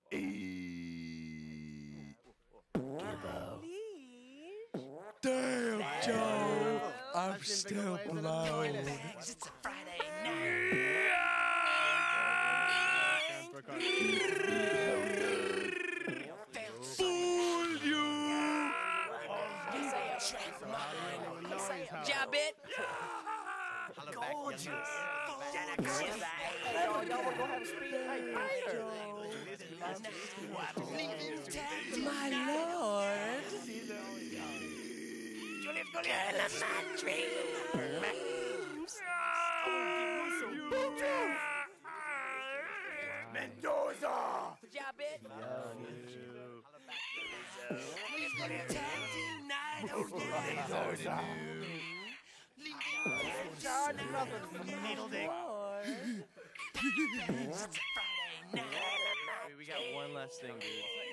Eat. Leash. Damn, Joe. I'm still blown. It's a Friday night. Fool you. Job it. Gorgeous. Y'all wanna go have a speed? My lord. Girl of my dreams. Mendoza. Job it. We got one last thing, dude.